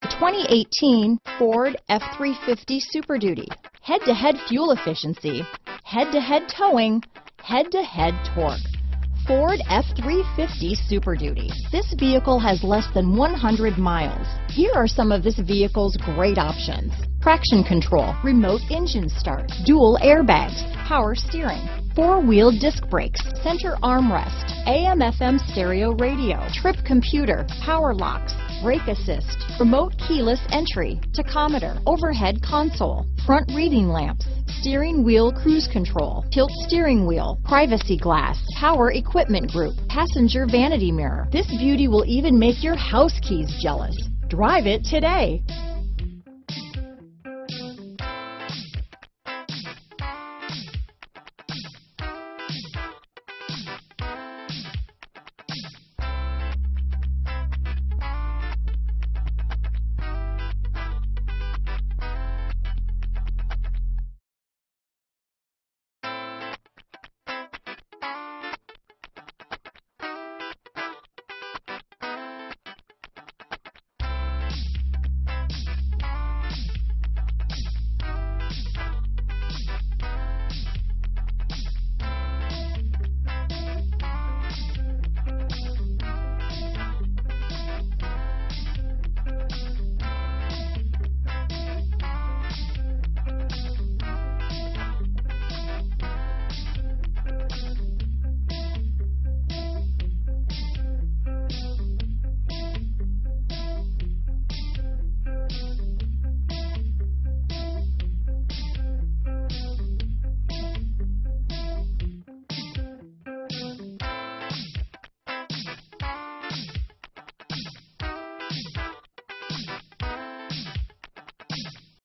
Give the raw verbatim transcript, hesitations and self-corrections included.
twenty eighteen Ford F three fifty Super Duty. Head-to-head fuel efficiency, head-to-head towing, head-to-head torque. Ford F three fifty Super Duty. This vehicle has less than one hundred miles. Here are some of this vehicle's great options: traction control, remote engine start, dual airbags, power steering, four-wheel disc brakes, center armrest, A M F M stereo radio, trip computer, power locks, brake assist, remote keyless entry, tachometer, overhead console, front reading lamps, steering wheel cruise control, tilt steering wheel, privacy glass, power equipment group, passenger vanity mirror. This beauty will even make your house keys jealous. Drive it today.